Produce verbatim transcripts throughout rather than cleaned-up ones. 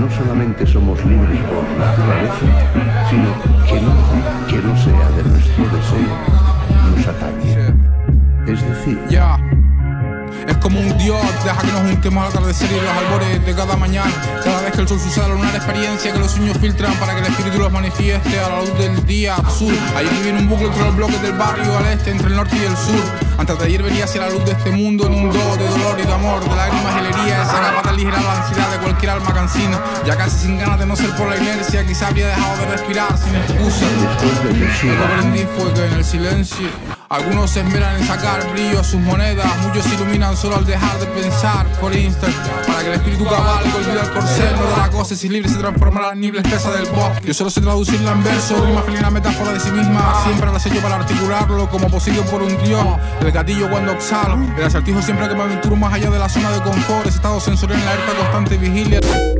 no solamente somos libres por naturaleza, sino que nada que no sea de nuestro deseo nos atañe. Es decir, yeah. Es como un dios, deja que nos juntemos al atardecer y los albores de cada mañana. Cada vez que el sol sucede a la lunar, experiencia que los sueños filtran para que el espíritu los manifieste a la luz del día azul. Ayer viví en un bucle entre los bloques del barrio al este, entre el norte y el sur. Antes de ayer venía hacia la luz de este mundo en un do de dolor y de amor, de lágrimas y alegría, esa capaz de aligerar la ansiedad de cualquier alma cansina. Ya casi sin ganas de no ser por la inercia, quizá habría dejado de respirar sin excusa. Lo que aprendí fue que en el silencio algunos se esmeran en sacar brillo a sus monedas, muchos se iluminan solo al dejar de pensar. Por instante, para que el espíritu cabalgue, olvida el corcel, no da la cosa, y si libre se transformará en la niebla espesa del bosque. Yo solo sé traducirla en verso, rima feliz, una metáfora de sí misma, siempre la sello para articularlo como poseído por un dios. El gatillo cuando exhalo, el acertijo siempre que me aventuro más allá de la zona de confort, ese estado sensorial en la alerta constante vigilia.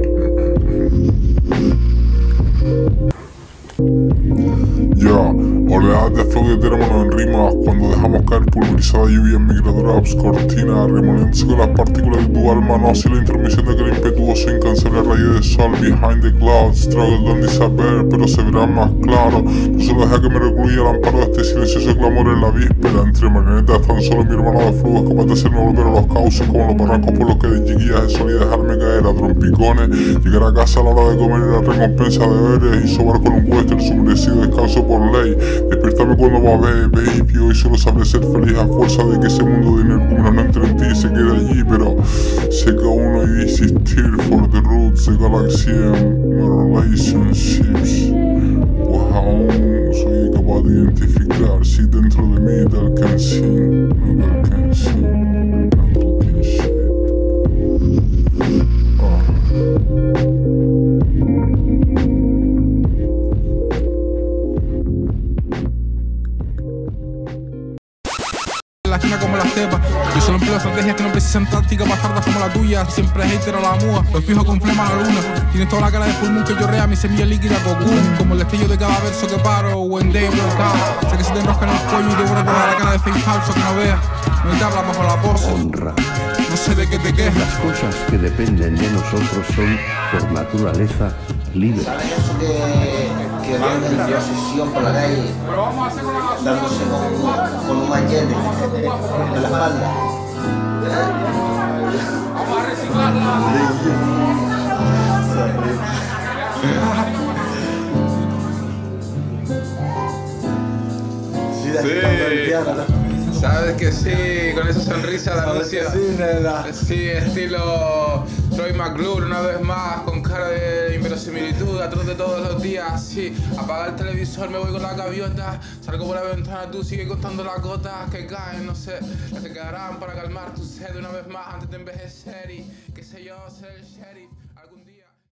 Ya, oleadas de flow de términos en rimas, cuando dejamos caer pulverizada lluvia en migradoras cortinas, remoliéndose con las partículas de tu alma, no así la intromisión de aquel impetuoso incansable rayo de sol. Behind the clouds, struggle don't disappear, pero se verán más claro. Tú solo deja que me recluya al amparo de este silencioso clamor en la víspera. Entre marionetas tan solo mi hermano de flujo es capaz de hacerme volver a los cauces, como los barrancos por los que de chiquillas solía dejarme caer a trompicones. Llegar a casa a la hora de comer era recompensa de deberes, y sobar con un western su merecido descanso por ley. Despertame cuando va a ver, baby, hoy solo sabré ser feliz a fuerza de que ese mundo de energúmenos no entre en ti y se quede allí. Pero sé que aún hay existir for the roots de galaxy and my relationships, pues aún soy capaz de identificar si dentro de mí te alcancé, no te alcancé, no te alcancé. La esquina como las tepas, yo solo empleo estrategias que no precisan táctica bastardas como la tuya. Siempre hater a la múa, los fijo con flema a la luna. Tienes toda la cara de full moon que llorea mi semilla líquida cocoon, como el destello de cada verso que paro when day broke out. Sé que se te enrosca en el cuello y devora toda la cara de fake falso que no veas. No te habla bajo la pose, honra. no sé de qué te quejas. Las cosas que dependen de nosotros son, por naturaleza, libres. ¿Sabes eso que, que van en la procesión por la calle dándose con, con un machete en la espalda? Vamos a reciclarla. Sí, sabes que sí, con esa sonrisa la anuncio. Sí, nena. Sí, estilo Troy McClure una vez más, con cara de inverosimilitud, atrás de todos los días. Sí, apaga el televisor, me voy con la gaviota, salgo por la ventana, tú sigue contando las gotas que caen, no sé, las que quedarán para calmar tu sed una vez más antes de envejecer y qué sé yo, ser el sheriff.